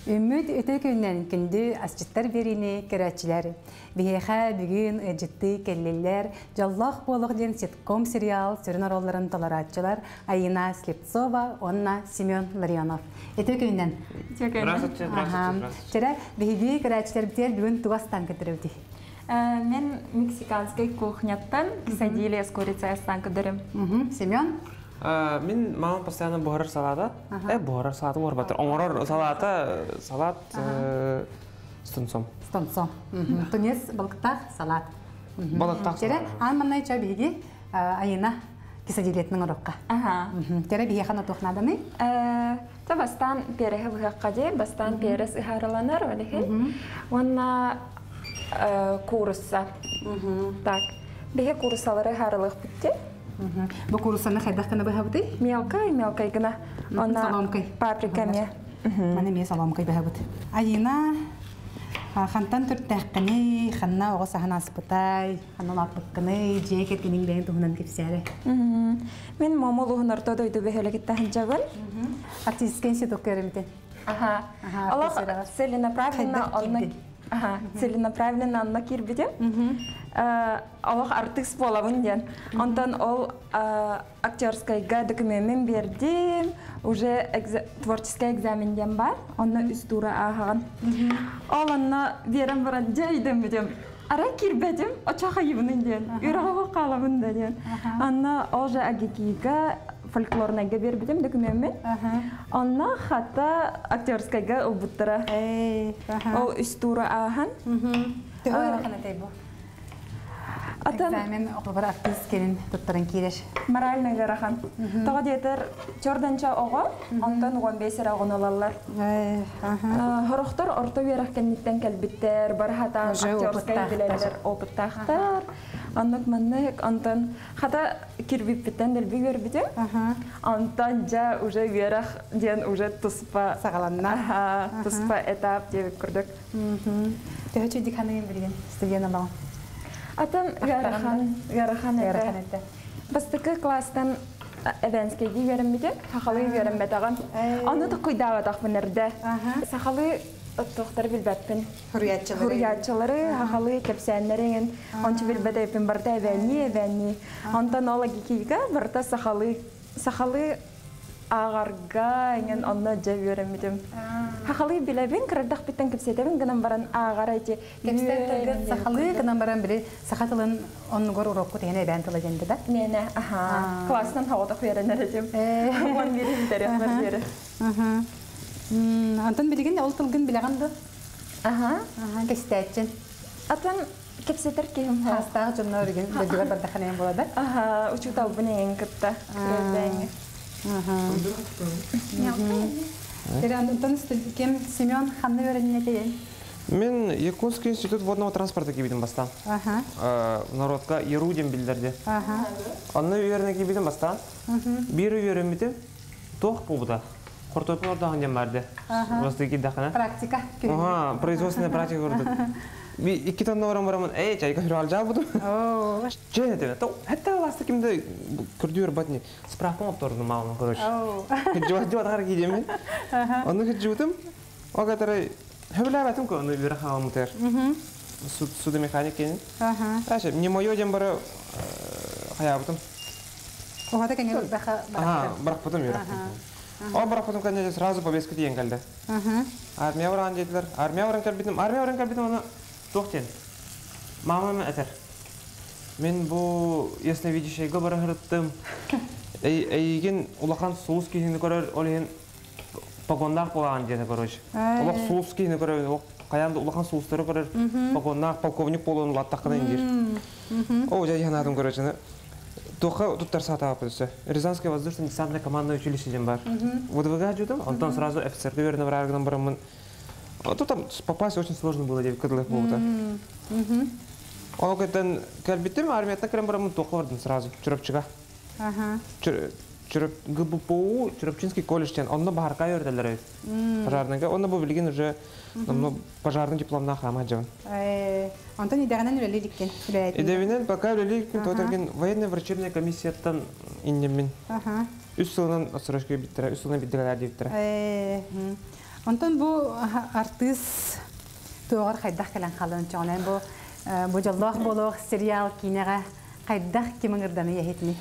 Ümit öte gündən gündü asçıtlar birini kerəçilər. Bihexa bugün ciddi kelleler Jallah bolıq den sitcom serial sürün rolların talaratçılar Ayina Sliptsova, Onna Semyon Larionov. Öte gündən. Здравствуйте, здравствуйте. Çərə bihi kerəçilər bitər bugün тугастан көтөрүлдү. Мен мексиканской кухняттан quesadillas с курицей астан көтөрөм. Семен? Мен мамам постоянно бухарар салата. Бухарар салата бар батыр. Оңорор салата, салат с тунцом. С тунцом. Тунец, балыктак, салат. Балыктак. Çərə анманнай ча биги Ayina quesadilletнің орокка. Çərə биги хана тухнаданы? Та бастан переhe выхаккаде, бастан перес ыхарыланар олехе. Онна курса. Так. Биге курсалары харылык битти. Бу курсаны хайдах кына баһабыты? Мелкой гына. Онна саломкой. Паприка ме. Мане ме саломкой баһабыты. Ayina хантан төртәккәне, ханна огы сахана аспытай, ханна лапыккыны, жекет кенин бәйін туһунан кепсәре. Мен мамалуһун орто дойду бәһәлегеттәһин жабын. Артисткен сеток керемтен. Аллах целенаправленно анна кирбидем. Аллах артист болабын ден. Онтан ол актерскайга документмен бердим. Уже творческий экзаменден бар. Онна үз тура ағаған. Ол анна берем баран жайдым бідем. Ара кирбедим, очаға ебінің ден. Үрағаға қалабын да ден. Анна ол жа агекига фольклорнайга бербидем документмен. Онна хата актерскайга ұлбыттыра. Ол үз тура ағаған. Төхөр қанатай бұл? Экзамен оқыбар артист келін тұттырын кейдеш. Моральный гарахан. Тоға детер чорданча оға, ондан 15 ағын олалар. Хорохтар орта верах кәнниттен кәлбіттер, бархатан актерскай білелер опыттақтар. Аннық маннық, ондан хата кирбіп біттен дәлбі көрбіде. Ондан жа уже верах ден уже тұспа сағаланна. Тұспа этап деп көрдік. Төхі чөйдік ханығын білген студияна бағын. Атам гарахан әді. Бастықы кластан әбәнскейді верімбеді, сақалы верімбетіған. Оны да құйдавадақ бұнырды. Сақалы тоқтар білбәтпін. Хұрриятчылары, сақалы кәпсәнлерін. Ончы білбәді өпін барда әбәнні. Онтан ола кекейгі барда сақалы ағарға енген онна жа верімбедім. Сақалы біләбін, қырардақ біттен кәпсәтебін, гынан баран ағар әйте. Кәпсәтті сақалы, гынан баран білі сақатылын онығыр ұраққы тегені әбән тұла жөнді да? Нені, класынан хауадақ верінер әдем. Он берін дәрек бар бері. Антон білген ол тұлғын білеғанды? Кәстәтчін. Атын кәпсәтер кейім. Хастағы жонна өрген бөлдігер бардақанайын болады? Учута бұны ең күтті. Антон кем Семен ханны өреніне дейін? Мен Якутский институт водного транспорта кебедім бастан. Народқа еруден білдерді. Анны үйеріне кебедім бастан. Бір үйерімді тоқ болуда. Қортопын ордағын дем барды. Практика. Производственная практика көрдік. Iki tane varamın, çayka hür alacağım budu. Çay ne? Hatta aslında kimde kurduyur batni. Sprahpon optorunu malum koruş. Cevap har gideyim mi? Onu gidiyordum. O kadar hevla batum ki onu bir hava muter. Suda mekanik yani. Aşağı, ne moyo cem bara hayatım. O kadar kendi bırak batum yürü. O bırak batum kendi sırası повестка diyen geldi. Armiya varan dediler. Armiya varan kalbitim onu. Тоқтен, мамам әтір. Мен бұл ясновидящайға бара ғырыттым. Әйген ұлақан сұлыс кейіні көрер, олеген погондақ болған деді көрөш. Ұлақ сұлыс кейіні көрер, қаянды ұлақан сұлыстары көрер, погондақ, полковник болуын латтаққына еңдер. О, жай янадым көрөшіні. Тоқа тұттар сата апыдысы. Рязанское воздушно-десантное командное училище ден бар. ВДВГ жудым, антон сразу офицерді верні варарғынан барамын. Тут там попасть очень сложно было, где кыдлых было-то. Он говорит, кальбитым армия так рембрам тохорден сразу, чурапчыга. ГБПУ, Чурапчинский колледж, он на Бахарка юрделер. Пожарный, он был билген уже пожарным дипломна хамаджан. Антон идеганан религикен. Идеганан пока религикен, то терген военная врачебная комиссия там иннемин. Үс сылынан отсрочка биттера, үс сылынан биттера диптера. Онтон бу артист тоогар хайдах келен халын чоонен бу жоллох болох сериал кинега хайдах кимиңирданы яхитни.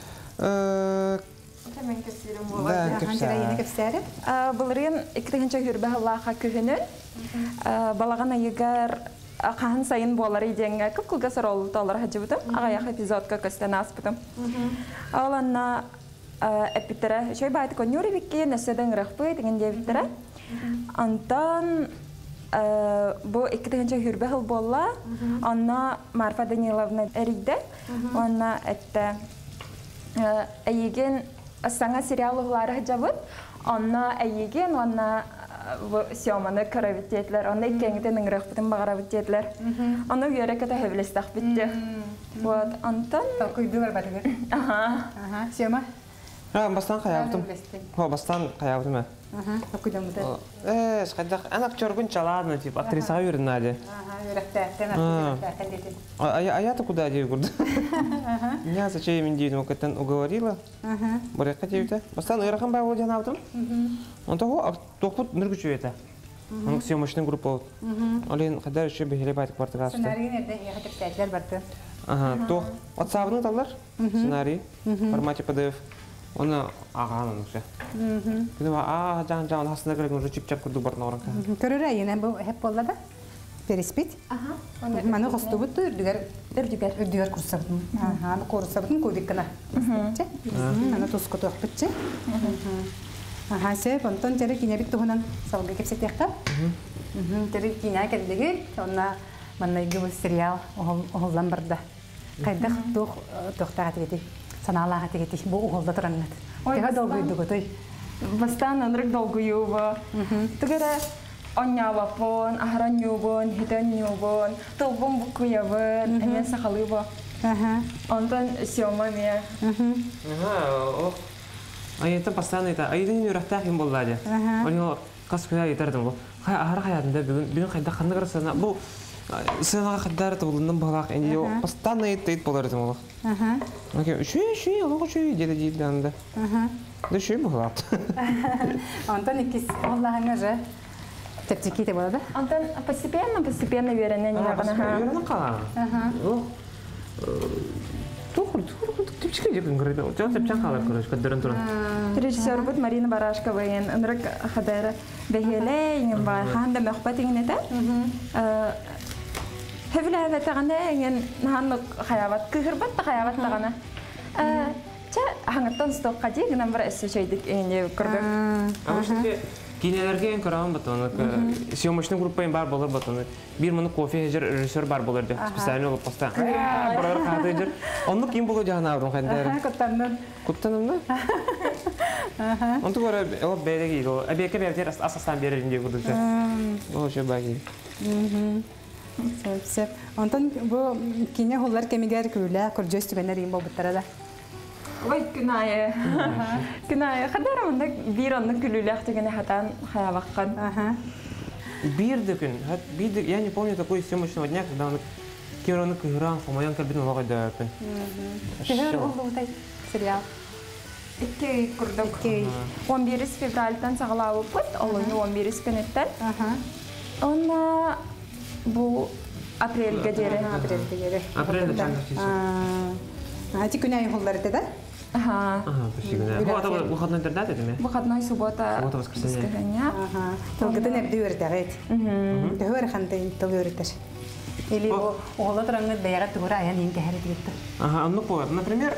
Мен кесирим бу. Да, кепсәре. Булрын икенче хүрбә Аллаһка көһөнөн. Балагана егер Қан сайын болар идеңге көп кылга сорол талар хаҗыбытым. Агаяк эпизодка көстән аспытым. Аланна эпитере шой байт конюри бикке нәседән рәхбе дигән дебитере. Антан бу икенче хүрбә хил болла. Анна Марфа Даниловна эриде. Анна әтте әйеген саңа сериаллары хаҗыбыт. Анна әйеген анна съеманы каравиттетлер, аны икәңдән рәхбетен багаравиттетлер. Аны йөрәкәтә хәвлестәх битте. Вот, антан Койдылар бадыгы. Ага, съема. Бастан каябытым. Бастан каябытым. Койдым да. Скайдак ана актер гүн чаладны, тип актрисага йөрнәде. А я-то куда иди, гурд? Я зачем им дину, как он уговорила? Боряка девица. Бастан ирахам бай владя навтом. Он того, тохут ныргучу это. Он все мощная группа. Олен хадар еще бегали байт квартирасы. Сценарий неде я хотел пятьлер барды. Ага, то от сабны талар. Сценарий в формате PDF. Он аганың уже. Кене жан хасына керек уже чип-чап курду бар норынка. Көрөрә йне бу хеп булды да. Переспит. Ага. Маны хостубут үрдүгөр курсабын. Ага, курсабын кодиккана. Ана туску тохпытчы. Ага, се понтон тере кине бит тухунан салга кепсетекка. Тере кине келдиги, онна манна гыбы сериал оголдан барда. Кайдах тохтага тегети. Саналага тегети бу оголда тураннат. Тега долгуйдуго той. Бастан анрык долгуюба. Тегере Оннявапон, ахаранюбон, хитанюбон, толбон букуявын, эмен сахалыба. Онтан съемами. Айта постоянно это. Айдын юрахтах им боллади. Он каскуя итардым бу. Хай ахар хаятында бүгүн кайда ханны карасана. Бу сенага хаддар табылдым балак. Энди постоянно ит болардым бу. Окей, шүй, алга шүй деди данда. Да шүй булат. Онтан икис Аллахыңа же. Тертиките болады. Антон постепенно веренне нягана. Веренне кала. Тухур, типчке деп ингреді. Жан тепчан қалар көріш, көддерін тұрын. Режиссер бұд Марина Барашка байын, ұнырық қадары бәйелі, еңін бай, қағанда мәқпат еңін еті. Хөвілі әвәтіғанда еңін нағанлық қаябат, күхірбат та қаябат тағана. Ча, аңыттан стоққа дейгінен бір әсі шөйдік еңінде көрдік. Кинелерге en karan batonu. Съемочный группаен бар болар батonu. Bir mını кофе ежер режиссер бар боларdı. Специально olup pasta. Buralar kadı ежер. Onu kim bulu jahana avrum kanдар. Куттаннан. Куттаннан да? Onu göre o belegi o. Abiyeke berter asastan bererin diye kurdu. O şey bagi. Sep. Ondan bu kine hollar kemiger küle kurjostu benerim bu butarada. Ой, күнайы. Күнайы. Қадарымында бір онны күлілі әқтігіне хатан хаябаққан. Бирді күн. Я не помню такой съемочного дня, когда он Кемеронны күйіран, қомаян кәлбетін олағай дөпін. Күйір олды ұтай сериал? Икки күрдік. 11 февральтан сағылауы бұд, олыны 11 күнеттен. Онна бұл апрельге дері. Апрельге дері. Ати күнәй холлары да? Ага. Почти күнәй. Бұл ата бұқатной дәрдәт еді ме? Бұқатной суббота. Суббота воскресенье. Толгыдын әбді өрдәғет. Төхөр қандай тол өрдәр. Или оғылы тұраңы бәйіға тұғыры аян ең кәхәрі дегетті. Ну, например,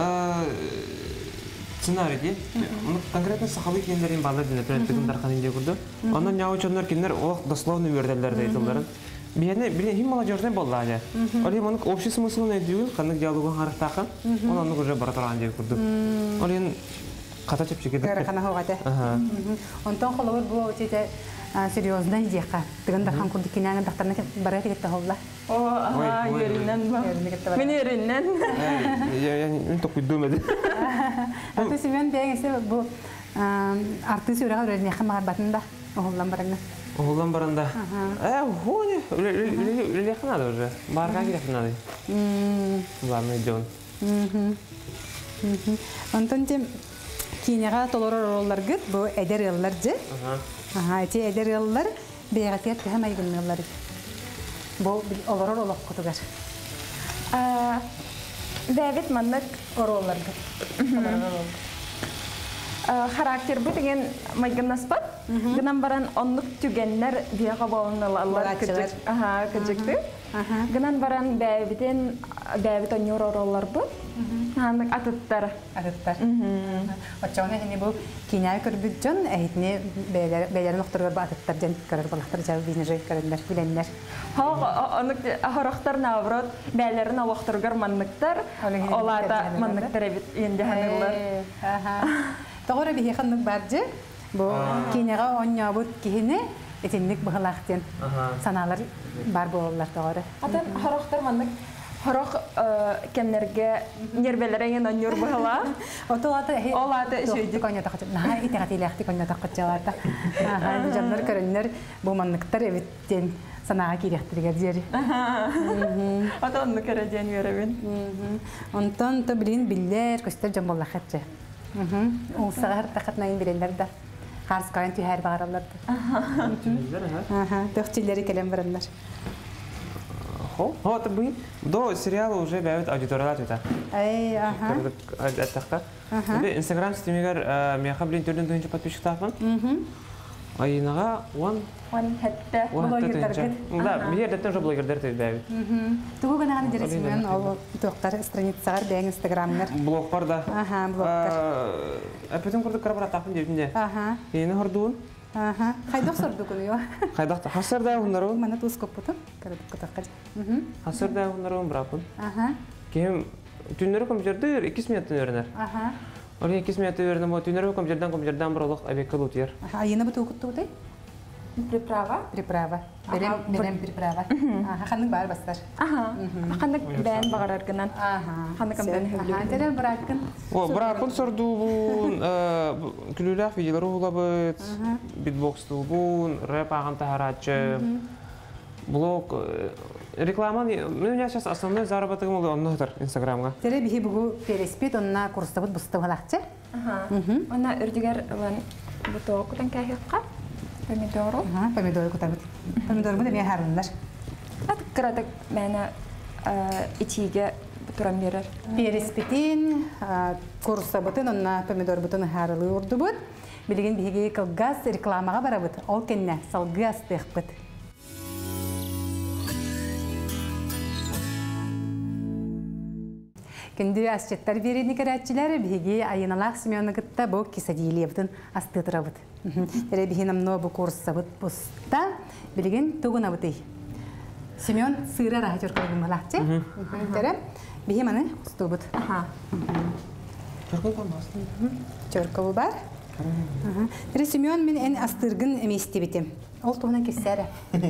сценарий, конкретно сахалы кендерин балады, например, тегін дарқан инде күрді. Онан яу чонлар кендер оқ дословны өрдәлдерді айтылдарын. Билен хим молодежный болланя. Оле моның общий смыслын әдеуін, қанық диалогын қарықтақын, оны уже бара тұрған деп күрді. Олен қата чепчеге дәкті. Қана хоғады. Онтан қолауыр бұл өтеді серьезный идеяқа. Тігін дарқан күрді кенәңі дақтарына бара кетті қолда. О, ерінен ба? Мен ерінен. Мен тоқ күддім әді. Аты Семен бәңесі бұл артыс өреға өреліне қамағар батында оғылдан бараңыз. Оғылдан баранда. Хоне, үлелеқін ады уже. Барға келеқін ады. Барны идеон. Онтан тем кейінеға толыры роллар күт, бұл әдер еллар же. Aha, eti eder yıllar beğatiyat hem aygın yılları. Bu olur olak kutugar. David mannak Orollardı. Karakter bu деген майгынас бар. Гынан баран онлук түгеннер бияга балыналар кыжык. Кыжыкты. Гынан баран бәбит оньор ороллар бу. Ханнык атыттар. Очоны хени бу киная көрбүджөн әйтне бәйләрен октыргар ба атыттар жан көрөр балактар жабы бинеже көрөннәр биленнәр. Онук характар наоборот бәйләрен алыктыргар манныктар. Оларда манныктар бит инде ханылар. Тогора бихи ханнык баржы. Бу киняга оньябыт кихине этинник быхалактен саналар бар болалар тогора. Атын характар маннык Харах кемнерге нервелерен оньор быхала. Олаты шөйдүк коня тахчы. На итегатилехти коня тахчыларда. Жаннар көрөннөр бу манныктар эбиттен санага кирехтирге дери. Атонны көрөдөн беребин. Онтон то билин биллер көстөр жамбаллахатчы. Ул сагар тахатнайын билендер да. Харс кайын түйәр багараларды. Төхчилери келем барандар. Это бы до сериала уже бәвит аудиториялар это. Инстаграм стримигер меня блин төрдөн төнчө подписчик тапмын. Айнага он хәтта блогерлер. Да, бер дәттен же блогерлер тез бәвит. Тугу гана гана дересмен ал токтар страницалар бәң инстаграмнар. Блог бар да. Блогтар. Апетен курдук карабара тапын дебинде. Эне хордун. Хайдак сордук уну. Хайдак хасырда ундару. Мана тускоп бутун. Карадык катаккар. Хасырда ундару брапын. Кем түннөрү компьютер 2 минуттан өрөнөр. Ол 2 минутта өрөнө мо түннөрү компьютердан биролук абеккалут ер. Айына буту кутту бутай? Приправа. Берем приправа. Ханнык бар бастар. Ханнык бән багарар гынан. Ханнык бән хәлле. Терен бракын. О, бракын сордубун, күлүләк видеолар улабыт, битбокс тулбун, рэп аган тахарачы, блог, реклама. Мен сейчас основной заработок был оннотор Инстаграмга. Тере бихи бугу переспит, онна курстабыт бустабалакчы. Онна үрдүгер бутокутан кайхакка. Помидору. Помидору кутабыт. Помидору да мен харындар. Аткырадык мәне ичиге турам берер. Переспитин, курстабытын, онна помидор бутын харылы урдубут. Билеген бихиге кылгас рекламага барабыт. Ол кенне салгас текпыт. Күнді асчеттар берені кәрәтчілері бігі айыналақ Семенны күтті бұл кесадейлевдің асты тұрабыд. Тәрі бігі намно бұл курсы бұд бұста білген тұғын абыды. Семен сыра раға жөркілігін бұлақты. Тәрі бігі маны құсты бұд. Жөркілі бар. Тәрі Семен мен ән астырғын әместі бітім. Ол тұғынан кесәрі.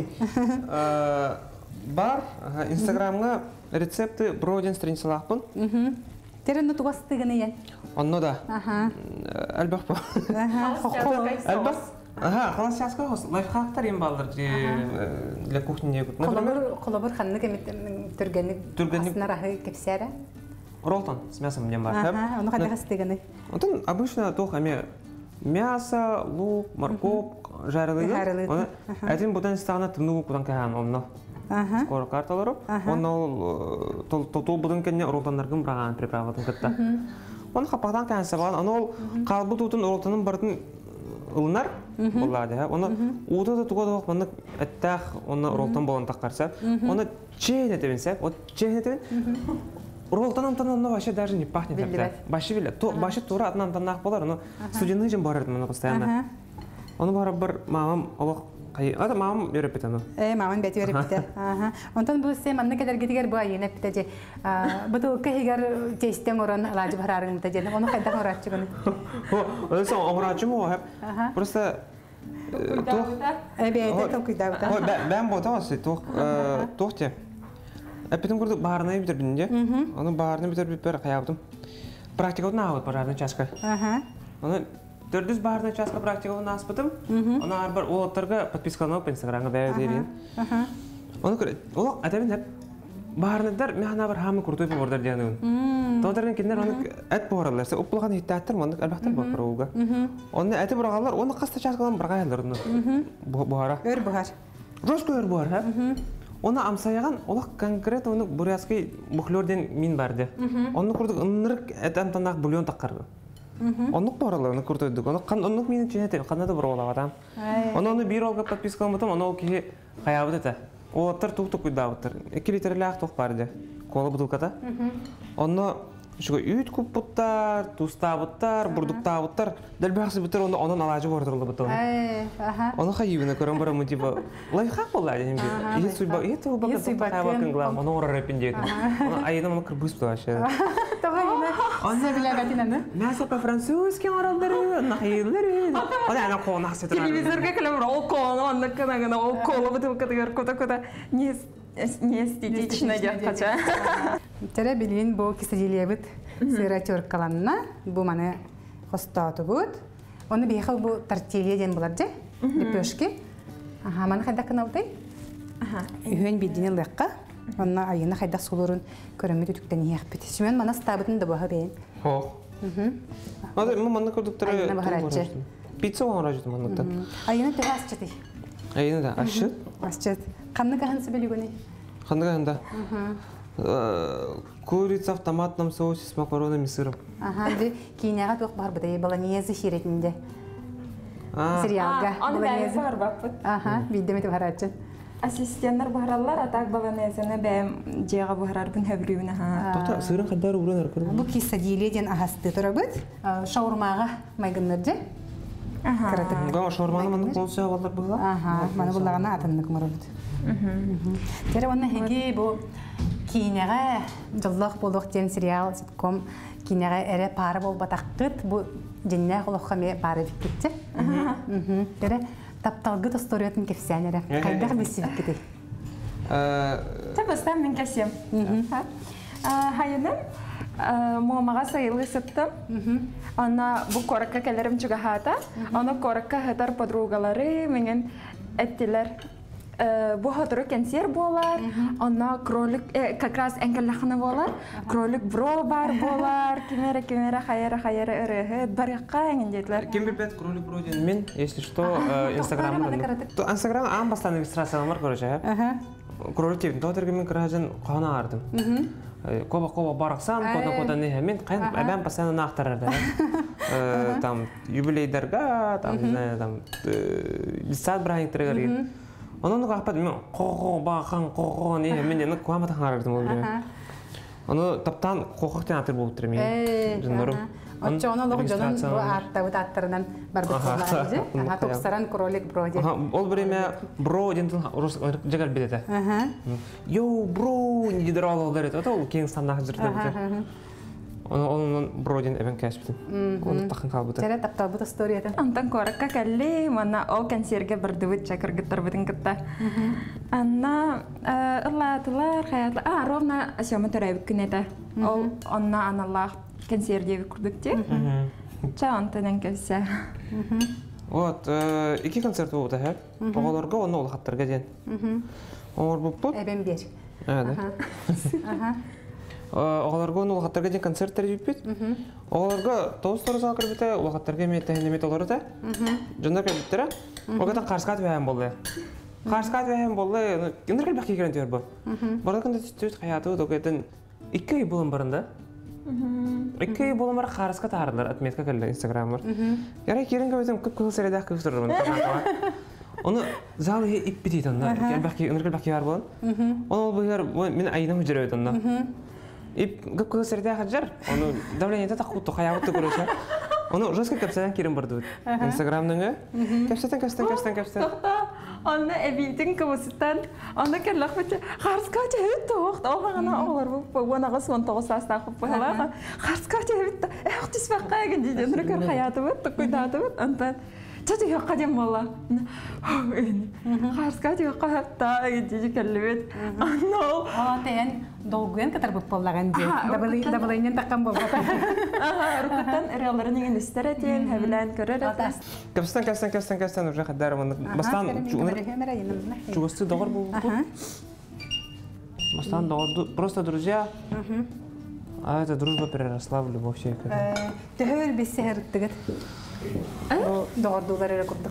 Бар, Инстаграмға рецепты бродин страницалақпын. Терен тұғастығыны ең? Онно да. Әлбәқ бұл. Әлбәқ. Қалас жасқа лайфхактар ем балдар для кухни. Қолабыр қанны түргенік астына рахы кепсәрі? Ролтон с мясом мне бар. Оны қадағастығыны? Онтан обычно тоқ әме мясо, лук, морковь, жарылығы. Әтін бұдан стағына тымны құдан кәған онно. Скоро карталары. Оны тол бұдың кәне ролтанларғын біраған приправатын күтті. Оны қапақтан кәнсі балан. Оны қалбы тұтын ролтанын бардың ылынар болады. Оны ұты да тұға дауық мұны әттәқ оны ролтан болын таққарса. Оны чейін етебін сәп. Чейін етебін. Ролтан антанын башы даже не пахнет. Башы білі. Башы тура атынан антаннақ болар. Оны студенный жын барырды мұны постоянно. Оны бары бір мамам олық ата мамам беріп бітіну. Мамам бәті беріп біті. Онтан бұл сен манны кәдер кетігер бұл айынап біті. Бұты кәйгер тестен орын алажы барарың біті. Оны қайдан оратшы күні? Олесан оңыратшы мұ оғып. Просто... Бәйді тол күйдауыда. Бән бота осы тоқты. Әппетін көрді бағарына бітір бінде. Оны бағарына бітір бітір қаяптым. Практикаудың ағылып бағарына чашқа. Төрдүз баарына часка практикалын аспытым. Она арбар олаттарга подпискаланып Инстаграмга бәйді дейін. Оны көреді. Ол әтәбін әп Барныдар механа бар хамы крутой бордар дияны. Тодорын киндер оны эт боралар. Се уплаган хиттаттар мондык албактар бар уга. Оны эти борагалар, оны каста часкалан баргаялар оны. Бора. Өр бухар. Роско өр бор, ха? Оны амсаяган, олак конкрет оны бурятский бухлорден мин барды. Оны курдук ынырык этан танак бульон таккарды. Оны боралар, оны куртойдук. Оны мин ченете, канада боралар адам. Оны бир олга подпискалам бутам, оны ки хаябыт эте. Олаттар тук-тук уйдабыттар. 2 литрлях тук барды. Кола бутылката. Оны шуга үйт күп буттар, тустабыттар, бурдуктабыттар. Дәл бахсы бутар оны онун алажы бордырлы бутыл. Оны хайыбына көрөн барамы типа лайфхак болла дем бир. И суйба, и то бака хайвакын глам, оны ора репиндет. Оны айына мына кырбыс туашы. Тогайна. Оны билебетинен. Мәсә по-французски оралдары, нахилдары. Оны ана кона сетер. Телевизорга келем ол кола, анда кана ол кола бутылка дигәр кота-кота. Не эстетично дякача. Тере билин бу киселиебит сыратер каланна, бу маны хостату бут. Оны бихал бу тортилья ден булар же, лепешки. Ага, маны хайда каналтай. Ага. Үйен бидинен лыкка. Онна айына хайда сулурун көрөмөт үтүктен яхпит. Сүмен мана стабытын да баха бейин. Хо. Ады маны көрдүктөрө. Пицца оңражыт мандыкта. Айына терас чати. Айына да ашыт. Ашчат. Канны каһансы билигүни. Хандаганда. Курица в томатном соусе с макаронами и сыром. Ага, ди киняга тох бар быдай болоньезе хиретинде. Сериалга. Болоньезе бар баппыт. Ага, биддеме барачы. Ассистенттер бараллар, атак болоньезене бем жега барарбын хөбрүүнө ха. Тота сырын кадар уран аркыр. Бу киссадиледен ахасты турабыт. Шаурмага майгыннырды. Ага. Гама шаурманы маны консуя балдар була. Ага, маны булагана атыннык мурабыт. Тере онна хеги бу кинеге жыллах болук ден сериал ситком кинеге эре пары бол батаккыт бу женне холохаме пары виккетте. Тере тапталгыт историятын кефсянере. Кайдах бисибиккети. Табастан мен кесем. Хайыным мамага сайылы сыттым. Ана бу коракка келерим чугахата. Ана коракка хатар подругалары менен эттилер. Бу хатыры консерв болар. Ана кролик как раз энгеллахны болар. Кролик бро бар болар. Кимера хайра өрөһөт баракка энгендетлер. Ким билбет кролик бро ден мен, если что, Инстаграмда. То Инстаграм ам бастан регистрациялар бар короче. Кролик тем тодерге мен кражен кана ардым. Коба бараксан, кода не мен кайын абам постоянно актарады. Там юбилейдерге, там не знаю, там листат брайнтерге. Onu kapatmıyor. Koku ne men yana kuamata harardım oluyor. Onu taptan kokuktan atır bulup durum yani. Canlarım. Onca ona lok canın bu artta bu tattırdan barbeküler. Aha toksaran krolik bro diye. Ol birime bro dentil Rus jagal bilete. Yo bro ne diyor oğullar et. O kendi standart hazırdır. Onun brodin even kaçtım. Onu takın kalbıdı. Tere tapta bu istoriyada. Antan korakka kelli mana o konserge berdüvit çakır gitar bitin kitta. Anna ıllatılar hayatlar. Ровно aşama törevik günete. O onna anallah konserge kurdukti. Çağantadan kesse. Вот, iki konser oldu hep. Oğullarga onu ol hatırga den. Onlar bu put. Eben bir. Evet. Оғаларға оны ұлғаттарға ден концерттер жүйіппет. Оғаларға тоғыстары зал кірбеті, ұлғаттарға мет олары да. Жондар кірбеттері, оғаттан қарсқат вәйін болды. Қарсқат вәйін болды, ендір кілбәк кекерен түйір бұл. Бұрда күнді түстірет қаяты оғаттан 2 ай болын барында. 2 ай болын бары қарсқат арылар, отметка кілді инстаграмыр. Ярай керен көбетім көп көңіл сәредәқ көп сұрырмын. Оны залы еп бетейді онда, ендір кілбәк кегер болын. Оны ол мен айынан хүжер өйді онда. Көп көз сәрде ақыджар, оны давлениеті тақуытты қаябытты көріші. Оны жестко көпсәден керім барды өт. Инстаграмның көпсәден. Оны әбейдің көбісіттен, оны кәрліқ бәтті, қарсқа тәуітті оқты, оғағына оғылар бұл, оңаға son 9 састақып бұғалаға, қарсқа тәуітті, әуқтіс баққа әген дейді, өндірі көр қаяты бұд, құйдаты бұд, онтан. Çatı yok kadem valla. Karska diyor hatta gidici kellemet. Anno. Ten dolguyan kadar bu pollagan diye. Dabalayın takkan bu. Rukutan realların ingin isteretin, hebilen köreret. Kapstan уже kadar bunu. Bastan çuğastı doğru bu. Бастан просто друзья. А эта дружба переросла в любовь. Төһөр бесе хәрттегет. Догордулар эле курдук.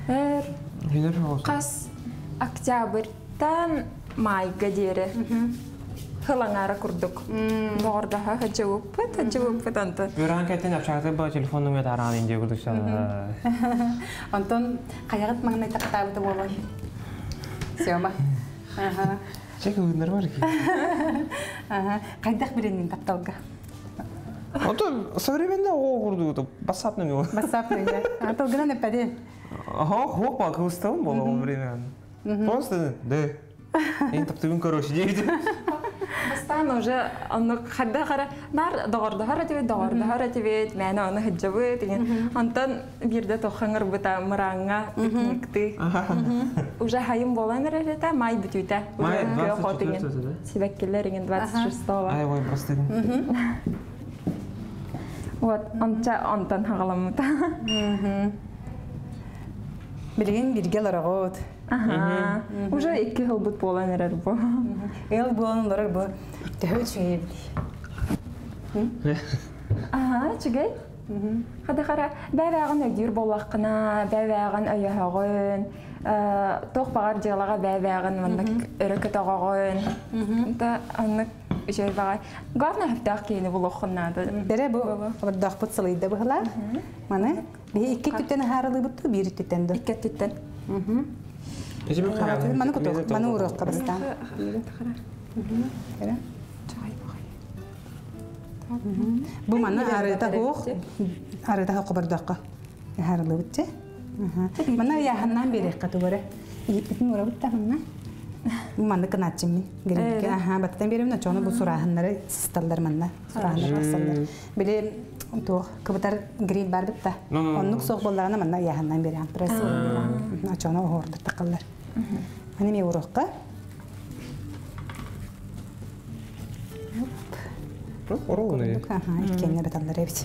Қас октябрьтан майга дере. Хылаңара курдук. Догордаха хаджабыппыт анта. Бюран кәтен апшагаты ба телефонуңа таран инде күрдүк шала. Антон каягат маңнай тактабыты болой. Сема. Чек уйнар бар ки. Кайдак биленин тапталга. Антон современный курдук, басапны мел. Басапны. Антон гына непаде. Хок па кустам было во время. Просто да. Ин таптыгын короче дейди. Бастан уже аны хадда кара нар догордахара тибет мәне аны хаджабы деген. Антон бирде тохаңыр бута мыранга пикникти. Уже хайым болан рәҗәтә май бүтүтә. Май 24 Сибәккелләрен 26 ла. Ай ой просто. Вот Антон хагаламыта. Билген бирге ларагот. Уже 2 ел бут болан эрер бу. Эл болан лараг бу. Төһөчү. Чигей? Хада кара бәвәгән өйдер боллакына, бәвәгән аяһагын, тох багар җылага бәвәгән мондак өрөкө тагагын. Та аны җай багай. Гарна хафтак кине булохнада. Бере бу бардак бут сылыйда была. Мана би 2 түтен харылы бутты, 1 түтенде. 2 түтен. Мана кутук, мана урак кабыстан. Бере. Бу мана арыда хок бардакка. Харылы бутты. Мана яханнан берек катыбары. Итин урак буттамна. Мана канатчымын. Герекке баттан беремне чоны бу сурахыннары систалдар манна. Сурахыннар басалдар. Биле то кабытар грин бар битта. Оннук сок болларына манна яханнан берем. Пресс берем. Чоны хорда такаллар. Мана ме уракка. Оруны. Иткенне баталлар эбит.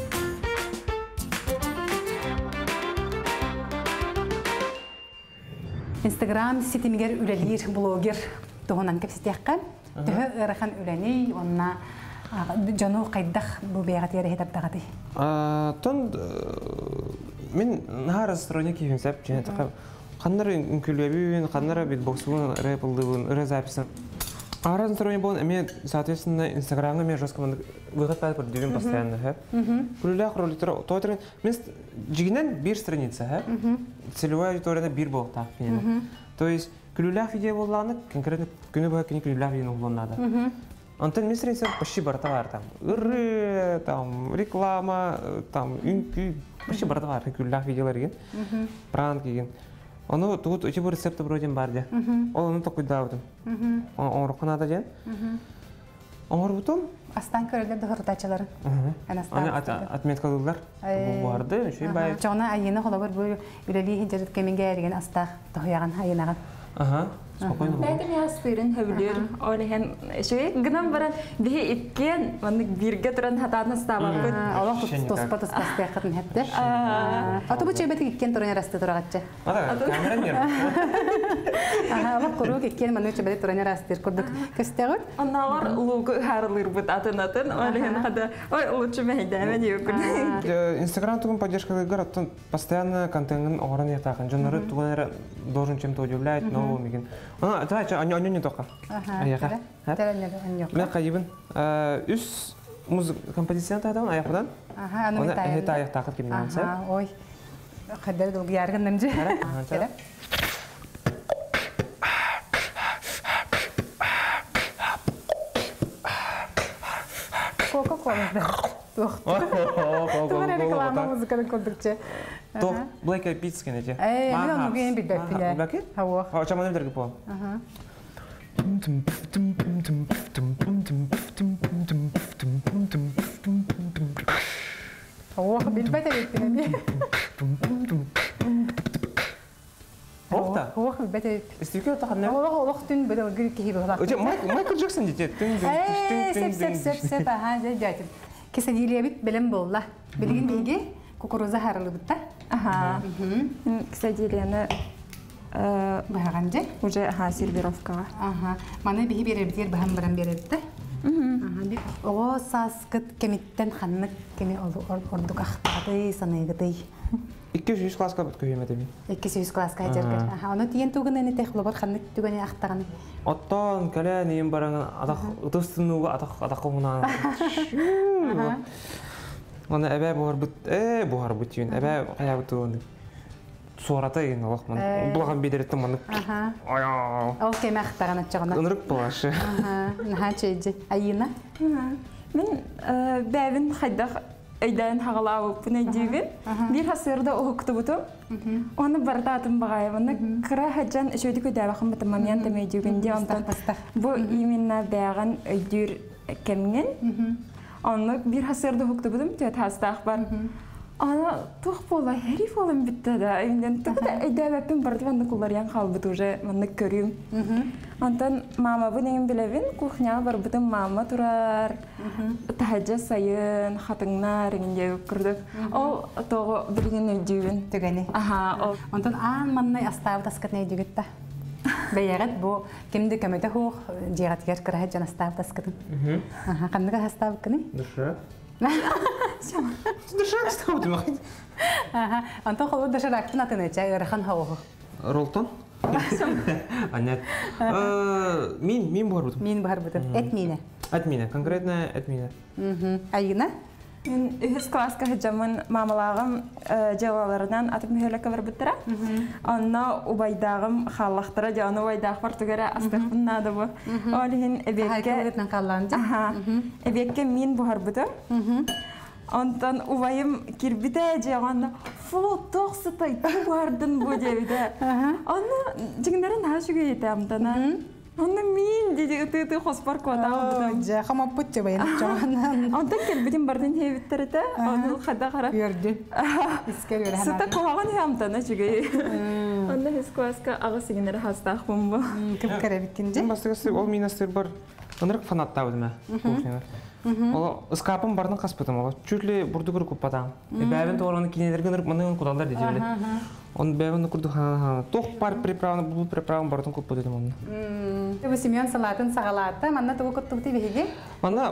Instagram sitimiger ülelir blogger toğunan kapsitiyakkan. Töhö ırakan üleni onna jonu qaydak bu beğat yere hitap dağıdı. Тон мен нахар сторонник кийимсеп және қандар үнкүлөбүн, қандар битбоксун, рэплдыбын, ыры записин. Аран сторонник болон эме соответственно Инстаграмга мен жестко выход бар дүйүн постоянно хэп. Күлүлөк роликтер тоотырын мен жигинен бир страница хэп. Целевая аудитория бир бол так менен. То есть күлүлөк видео болганы конкретно күнү бою күлүлөк видео болгонада. Антон мен страница почти барта бар там. Ыры там реклама там үнкү почти барта бар күлүлөк видеолор ген. Пранк ген. Onu tuğut içi bu resepti projem vardı. Onu tokuydadım. Onu kanada jen. Onu butum. Astan körler de hırdaçaları. Onu atmetkalılar. Bu vardı. Şey bay. Çoğuna ayına kolabır bu üleli hicret kemin gelgen asta tohuyagan ayına. Aha. Бәдем ястырын хөвлөр. Олеген шөй гынан баран бие иккен, мандык бирге туран хатаны стабакы. Алла тоспа стакатын хепте. Аты бу чебетик иккен туран расты турагатча. Ада камера нер. Алла курук иккен маны чебетик туран расты курдук. Кестегөр. Аннагар лугу харылыр бут атын. Олеген хада ой лучше мәйдәме диюк. Инстаграм тугун поддержкалыгар постоянно контентын орын ятакын. Жонору тугунара должен чем-то удивлять, новым мигин. Давай, они не только. Ага. Мен кайыбын. Үс музыка композицияны тайдам аяқдан. Ага, аны тайдам. Оны аяқ тақып кемнен сәп. Ой. Қадар долғы ярғын нәмже. Кәрі. Кока-кола. Тұғыр реклама музыканы көрдікче. Тоқ, Black Eyed Peas кені же. Мен оны кейін білдіп біле. Black Eyed? Хауа. Чаманы білдіргі по. Хауа, білбәді беттіне. Оқта? Хауа, білбәді. Истеуке отақын не? Оқ түн білі гүл кейбі ғылақ. Майкл Джексон дейте. Сеп, аха, жайтым. Кесадилия бит білім болла. Білген бейге кукуруза харылы бітті. Ага. Кесадилияны Баганже? уже сервировкага. Ага. Маны бихи беребдер бахан баран беребде. Ага. Ого саскыт кемиттен ханнык кеми ордук ахтады саныгыды. 200 класска бут көймөдө мен. 200 класска жергер. Ага. Аны тиен тугун эне техлобор ханнык тугун ахтаганы. Оттон кале нем баран адак утустунуга адак комуна. Аны эбе бухар бут юн. Эбе кая бутун. Суарата ин алакман. Булаган бедереттен маны. Ая. Ол кеме ахтаганы чагына. Ынырык болашы. Ага. Нахачеже. Айына. Мен бәвин хайдах айдан хагалау пунайдигин. Бир хасырда окуту бутум. Оны бардатым багайбаны. Кыра хаджан шөйдүкө дабахым бутум момент эмейдигинде онтан. Бу именно бяган өйдүр кемген. Оны бир хасырда окуту бутум. Төт хастах бар. Ана тух бола хериф олым битте да. Энден тукта айдабаппен бардыванды кулларян халбыт уже манны көрүм. Антан мама бу неген билебин кухня бар бутун мама турар. Тахаджа сайын хатыңнар энгенде көрдүк. Ол того билген өйдүбүн Төгәне. Аха, Онтон манны астабы таскытны өйдүгүтта. Бәягат бу кимди көмөтө хук жигатгер кыра жан астабы таскытын. Аха, кандыга астабы кыны? Душа. Душа астабы махит. Аха, Антон холод даша рактын атыны чай ырахан хаугу. Ролтон? Анят. Мин бар бутум. Мин бар бутум. Эт мине. От меня, конкретно от меня. Айына? Мен үз класска хаджамын мамалагым жалаларынан атып мөхөлөкө бар буттара. Анна убайдагым халлахтара жаны убайдаг бар тугара астыгын нады бу. Олин эбекке. Хайкылытнан калланды. Аха. Эбекке мин бухар бутум. Антан убайым кирбите жаганда фото сытай бардын бу дебиде. Анна жигнерин хашуга етамдана. Анна мин диди хоспар кота. Жа хама путча баян чаган. Антан кирбитин бардын хебиттерде. Анна хада кара. Йөрдү. Искер йөрә. Сыта колаган ямтана чугай. Анна хискоаска агысыгынер хастах бумбу. Ким керебикинде? Бастыгысы ол минастыр бар. Ынырык фанаттабы ма. Ол скапым бардын каспытым. Ол чуть ли бурдугур куппатам. Бәбин тоораны кинелерген ырык мынын кудалдар деди биле. Он бәбин курду тох пар приправаны бул приправаны бардын куппа дедим оны. Бу Семен салатын сагалаты, манна тугу коттубти беге. Манна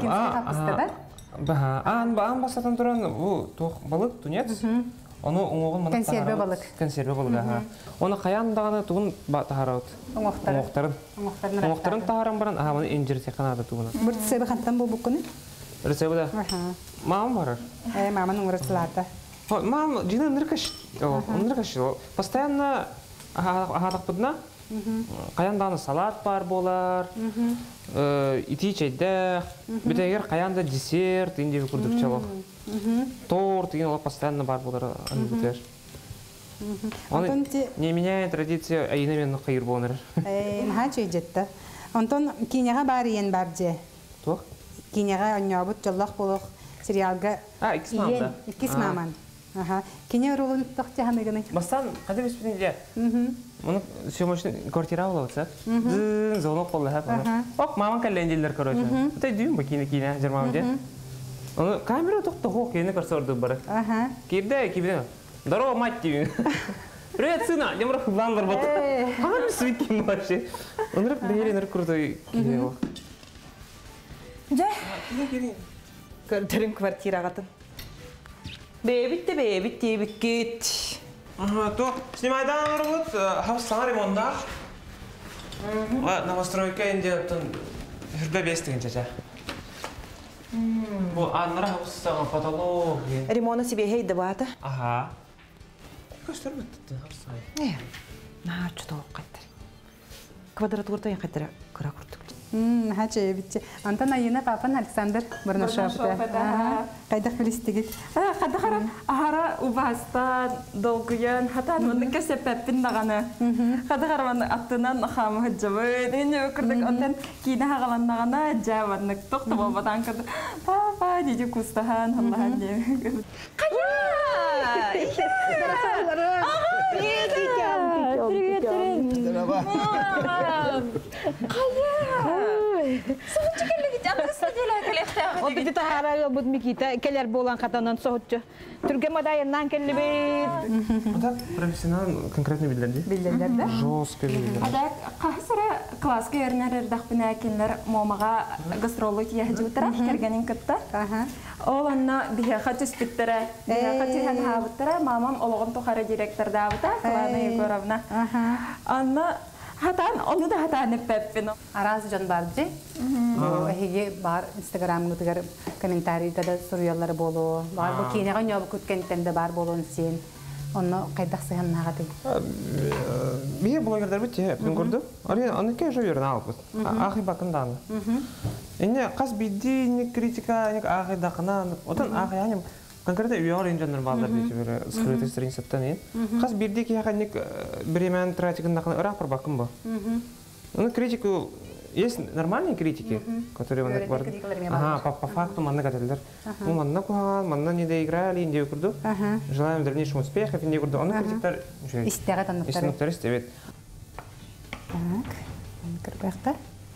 баан басатын туран бу тох балык тунец. Оны оңогун мына консерве балык. Консерве балык. Оны каяндаганы тугун тахарат. Оңоктарын. Оңоктарын тахарам баран, мына инжир секанада тугуна. Бу себе хантан бу букуны? Рецебда. Мам бар. Маманын урыслата. Мам, жина ныркаш. Ныркаш. Постоянно ахадакпыдна. Каяндагы салат бар болар. Ити чайда. Битегер каянда десерт инде курдук чалок. Торт деген постоянно бар болар аны битер. Он не меняет традиция, а именно хайыр болар. Нахачы жетті. Антон кинега бар ен бар же. Тох? Кинега онябыт жоллах болук сериалга. Икис маман. Аха. Кине ролун тохча ханыгыны. Бастан кадыр беспенде. Муну сөмөшүн квартира алабыз. Зонок болду хап. Ок, маман календелер короче. Тай дүйүм ба кине 20 де. Оны камера токто хок эне көрсөрдү бар. Аха. Кирде. Здорово, мать тебе. Привет, сына. Я мрах бландер вот. А, свики вообще. Он рак бери, нар крутой кине. Же. Көрдөрүн квартирага тын. Бебитти бикет. Ага, то снимайдан работ, хавсан ремонтда. Новостройка индиятын хүрбебес деген жажа. Бу аннара хавсан потолок. Ремонт себе хейди бата. Ага. Көстөр бүттү хавсан. На чудо кайтыр. Квадратурда кайтыр кыра курдук. Хачы битчи. Антон айына папан Александр Барнашов. Кайдак билистигит. Кадахара ахара убаста долгуян хатан мын кесеппин даганы. Кадахара мын аттынан хам хаджабы. Эне өкүрдүк онтан кийне хагаландагана жаваннык токто болбадан кады. Папа диди кустахан Аллах деп. Привет. Сончикелеги жангысы. Ол бити тахара бут Микита келер болан катанан соһутчу. Түрге мадайынан келлебет. Да, профессионал конкретно билдерди. Билдерлерде. Жестко билдерди. Адак кахсыра класска эрнер дахпына кинлер момага гастролы яһҗутара кергенин кытта. Ол анна бихаха түспиттере. Бихаха тиһан хабыттара мамам ологон тохара директор дабыта Клана Егоровна. Анна хатан оны да хатан пеппино. Араз жан барды. Бу эһиге бар Instagram гытыгар комментарийда да сурыяллар болу. Бар бу кинега нёбу күткенден да бар болуун сен. Оны кайдак сыган нагады. Бие блогердар бит мен көрдүм. Аны ке жойөрүн алып. Ахи бакындан. Эне кас бидди не критика, не ахи дакына. Отан ахи яни конкретно уяр инженер балдар бит бир скрытый страницаттан ен. Кас бирди ки яка ник бремен тратигин дакына ырак бар бакын бу. Ну критику есть нормальные критики, которые мы говорим. Ага, по факту манна гадалдар. Мы манна кухан, манна не доиграли, индию курду. Желаем дальнейших успехов, индию курду. Он критиктар. Истегат анықтары. Истегат истегат. Так, кірбәқті.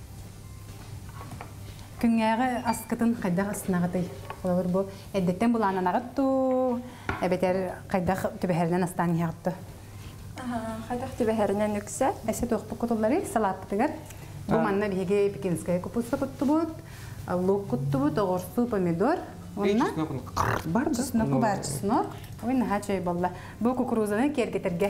Күнгәғы асқытын қайдақ астынағыдай. Олар бұл, әдеттен бұл ананағытту, әбетер қайдақ түбәхерінен астан яғытты. Қайдақ түбәхерінен үксі. Әсет оқпы құтылары салаттығыр. Бұл манна беге пекинская капуста құтты бұд, лук құтты бұд, оғырсу, помидор. Онна бар чеснок, бар чеснок. Ойна хачай болла. Бұл кукурузаны кергетерге.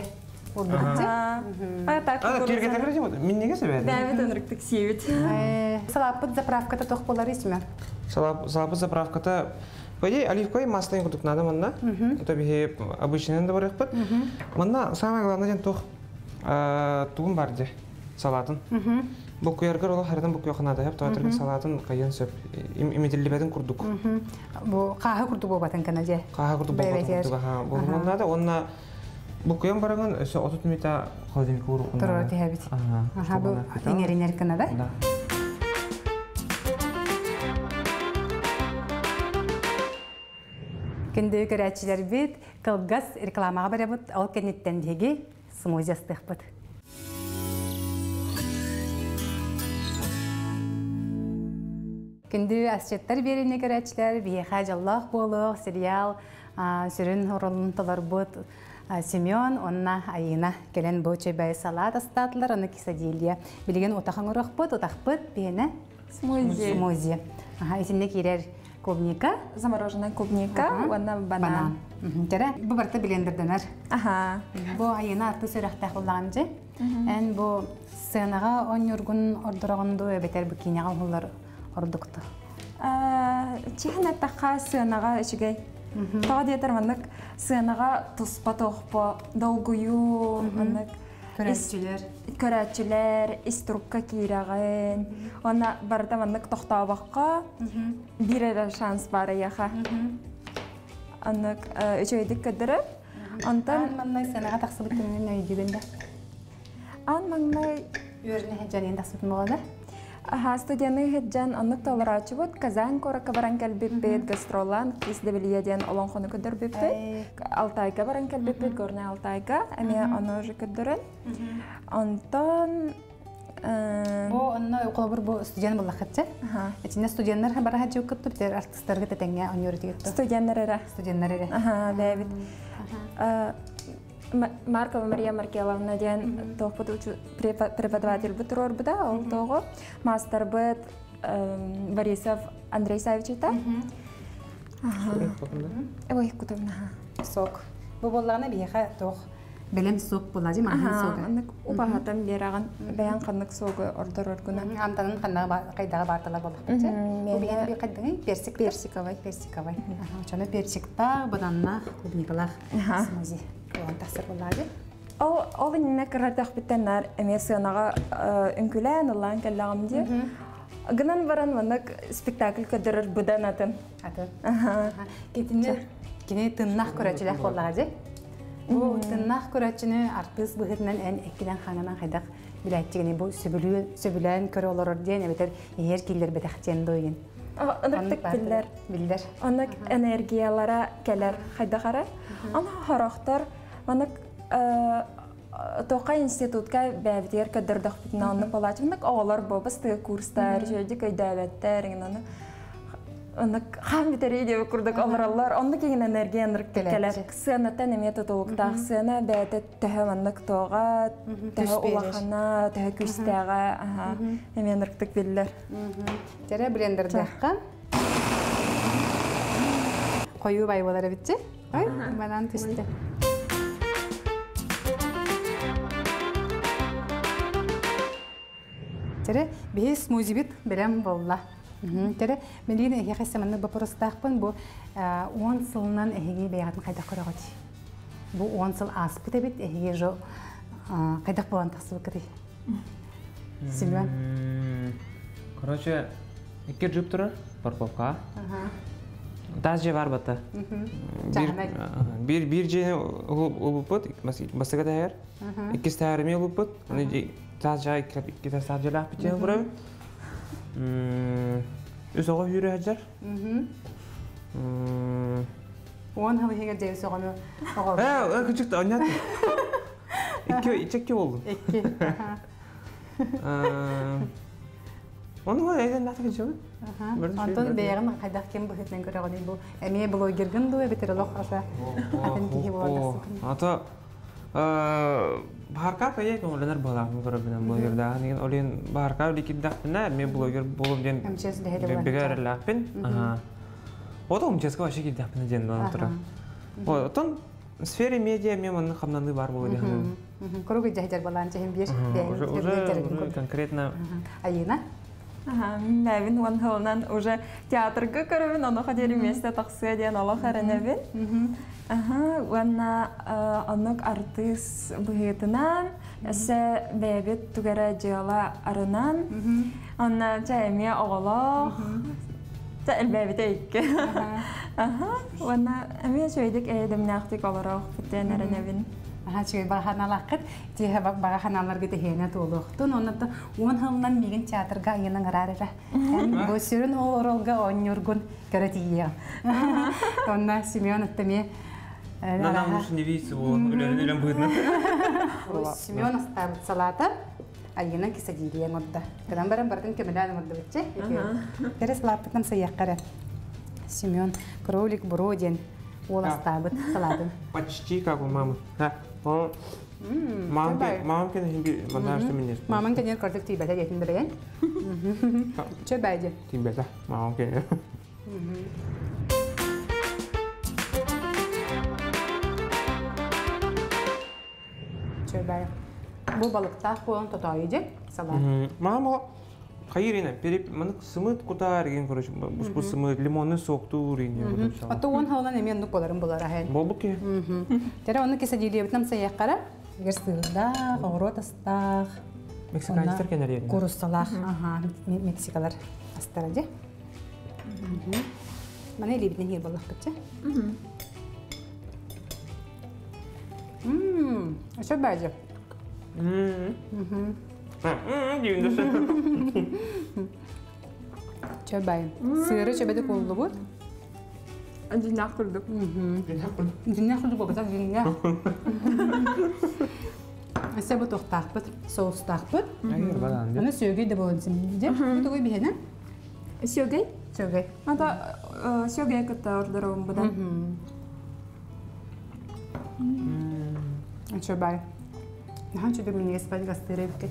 Кергетерге дейм, мен неге себеді? Бәбет өніріктік сүйет. Салапыт заправката тоқ болар есіме? Салапыт заправката, по идее, оливковый масло не надо, манна. Это беге обычный надо барых пыт. Манна самое главное ден тоқ туғын барды салатын. Бұл күйергер олы хардан бұл күйоқын ады, тоғатырген салатын қайын сөп, иметелі күрдік. Бұл қағы күрді бұл батын кәна же? Қағы күрді бұл батын күрдік. Бұл мұнады, онына бұл күйен бараған өсі 30 минута холодильник ұру. Тұры тәбет. Бұл еңер кәна да? Күнді көрәтшілер бет, қылғас рекламаға бәрі бұд, ол кәнеттен деге смузи астық бұд. Күнді асчеттар беріне көрәтшілер, бейеға жаллақ болық, сериал, сүрін орылын тұлар бұд, Семен, онна айына келен бұчай бәй салат астатылар, оны кисадилия. Білген отақын ұрық бұд, отақ бұд, бейіне смузи. Есінде керер клубника. Замороженная клубника, онна банан. Бұл барты білендірденер. Бұл айына арты сөріқтақ болған же. Ән бұл сығынаға он үргін ордырағынды өбетер бұл кейнеға олар ордықты. Чихін әттаққа сығынаға үшігей. Таға дейтер маннық сығынаға тұспа тоқпа, долгую, маннық көрәтчілер, иструпка кейрағын. Оны барда маннық тоқтау баққа бір әрі шанс бар аяға. Аннық үшөйдік көдірі. Ан маңнай сығынаға тақсы бұттыңын өйдігінде? Ан маңнай Өріне хеджанен тақсы бұттың болады? Студияны хеджан аннык толырачы бут, Казань корака баран кәлбеппет, гастролан, кисдебілияден олон қоны көдір беппет, Алтайка баран кәлбеппет, горны Алтайка, әме аны уже көдірін. Антон... Бу онна оқылы бір бұл студияны бұл лақытшы? Әтіне студиянлар бара хаджы өкітті, бітер артыстарға тәтәңе оньоры тегетті? Студиянлар әрі. Студиянлар әрі. Бәбіт. Маркова Мария Маркеловна ден преподаватель бутурор буда, ол тоғы. Мастер бет Борисов Андрей Савичита. Ой, күтімна. Сок. Бұл болағына бейеға тоқ білім сок болады, мағын соғы. Ұпағатым бераған бәян қанық соғы ордыр оргына. Амтанын қайдағы бартылар болық бәтті? Бұл бейені бей қайдыңы? Персик? Персиковай. Персиковай. Чоны персиктақ, бұданна клубникалақ смузи. Оған тақсыр болады. Ол инне кырардақ біттенлер әме сығынаға үнкілән, ұлан кәллағым де. Гынан баран ваннак спектакль көдірір бұдан атын. Атын. Кетінде кені тыннақ көрәтшіләқ болады. Бұл тыннақ көрәтшіні артыс бұғытынан ән әккеден қаңынан қайдақ біләттігіне бұл сөбілән көрі олар орден әбетер егер келдер бәтәқтен дойын. Онықтық білдер. Онық энергиялара кәлер қайдақары. Оны хорақтар, онық тоқа институтқа бәбітер көдірдіқ бітін анны болачымдық оғылар бобыстығы курстар, жөйдік өйдәбәттер, Онда хам битерей деп курдук олораллар. Онда кеген энергия нырык келер. Сыанаттан эме тотолуктаах сыана бәтет төһө маннык тоога, төһө улахана, төһө күстәгә, эме нырыктык биллер. Тере блендердакка. Кою бай болар битчи. Ой, банан түстө. Тере бе смузи бит берем болла. Тере мен эхе хәсәмәнне бапырыстакпын бу 10 сылынан эхеге бәягатын кайда карагат. Бу 10 сыл аспыт бит эхеге жо кайда булган тасып кири. Семен. Короче, ике жүп турар парковка. Таз же бар бата. Bir же улупут, басыга таяр. Ике старыме улупут. Таз же ике таз же лап битен бурам. Үз ого хүрө хаҗар. 10 хәл хәгә дә соганы. Күчүк онят. Икке болду. Икке. Оны әйдән нәрсәгә җибә? Антон бәягын кайда кем бөһетнән күрәгән бу. Әмие блогергын ду бетер лох аса. Атын тиһи булды. Ата Барка пәйек олар балам көрәбенән блогерда. Нигән олен барка дикиддәпнә, мен блогер булып дигән. Әмчәс дә Бегәр лапин. Ото умчәскә ваше киддәпнә дигән булып тора. Отон сфера медиа мен моны хамнаны бар булды дигән. Кругы җәһәр балан җәһәм бир. Уже конкретно Айына. Мәбин ван хылнан уже театрга көрәбен, аны хәдәр месте таксы дигән Аллах хәрәнәбен. Ванна анок артист быһытынан, эссе бәбет тугара җыла арынан, анна җәмия оғала, тәл бәбет әйке. Ванна әмия шөйдек әйдем нәхтик аларак фитен аранабин. Чөй баганалакыт, тиһә баганаларга тәһәнә толуктун, онда 10 хылнан мигин театрга айының рарыра. Бу сүрен олоролга оннургун каратия. Онда Семен әттеме Нана уж не видится, үлем быдны. Семен ставит салата, айының кисадирия модда. Кадан барам бардын кемеләне модда битче. Терес лаптан саяқкара. Семен кролик бродин ол ставит салатын. Почти как у мамы. Мамам кен хинги мандашты минес. Маман кен картик тибәтә ятында бәян. Чөбәҗе. Тибәтә. Мамам кен. Чөбәҗе. Бу балыкта куан тотайыҗы салат. Мама Хайрина, переп сымыт кутар ген короче, бу сымыт лимонны соктур ген. Ата 10 хавлан эмен ду коларым булар аһен. Болбуки. Тере оны кисадирия битнам саяқкара. Герсында, горотаста. Мексиканецтер кенер ген. Курусталах, мексикалар астараҗы. Мане либитне хир буллах битче. Чөбәҗе. Чөбәй. Сыры чөбәдә куллы бу. Динах курдук. Динах куллы бу, так динах. Әсә бу тохтак бит, соус тахбыт. Аны сөйгәй дә булсын диде. Бу тугай бихәнә. Сөйгәй? Сөйгәй. Ата сөйгәй кытта ордырым будан. Чөбәй. Нахан чөдә мине спать гастырып кет.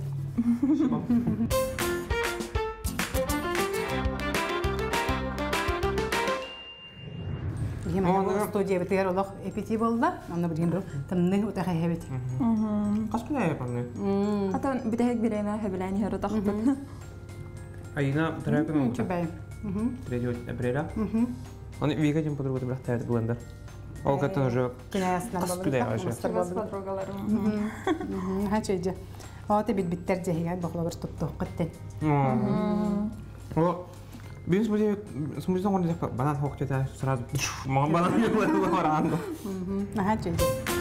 Хемана студия битер олох эпити болда. Аны билгән тынны үтә хәбит. Кашкына япаны. Ата битәк биреме хәбелән һәр тахбыт. Айна трәкне. Чөбәй. 3 апреля. Аны вига дим подруга брат тәр блендер. Ол катын уже. Кашкына подругаларым. Хачыҗы. Аты биттер җәһәт бахлабыр тотту кытты. О, бинс буде смуздың оны деп банан хоқтета сразу. Маған банан ебілді баранды. Хачыҗы.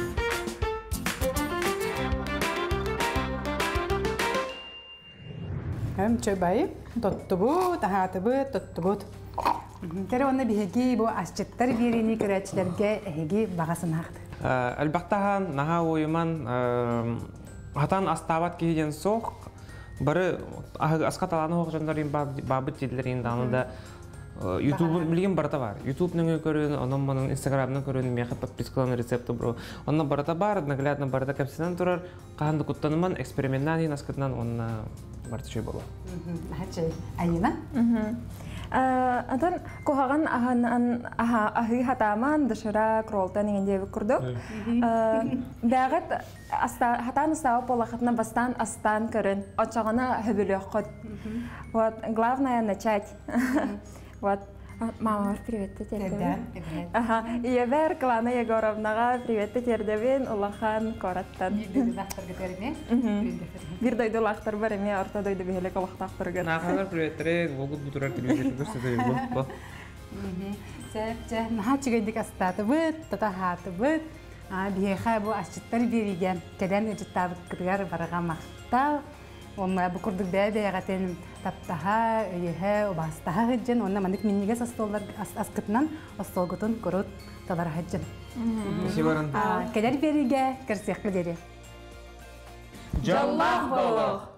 Hem çöbeği tuttu bu, tahatı bu, tuttu bu. Tere onu bihegi bu aşçıtlar birini kıraçlarga hegi bağasın haktı. Әлбәттәһән наһа уйман хатан астабат киһиден соқ бары аска таланы хоқ жандарин бабы тидлерин данында YouTube билген барата бар. YouTube-нын көрөн, онон монун Instagram-нын көрөн, меха подпискаланы рецепты бро. Онна барата бар, наглядно барата капсинан турар. Канды куттаныман эксперименттан аскытынан онна барта чөй боло. Хачай. Айына? Атан кохаган ахы хатаман дышыра кролтан ингенде курдук. Бягат хатан устава полахатна бастан астан көрөн. Очагана хөбөлөк кот. Вот главное начать. Вот мама, привет, тетердебин. Ага, я вер Клана Егоровнага привет, тетердебин, улахан кораттан. Бир дойду лахтар бар эме, орто дойду бихеле колактактыр ген. Нахалар привет, вогут бутурар телевизор көрсөтөй бо. Сәпчә, наха чигендик астаты бит, татахаты бит. Бихеха бу ашчыттар бериген, кеден үҗиттабыт кыргар барга мактал. Онна бу курдук бәбәгәтен таптаха, өйһә, убастаха җен, онна мандык миннигә састоллар аскытнан астолгытын корот талар хаҗын. Спасибо. Кедер бериге, керсәк кедер. Жаллах болох.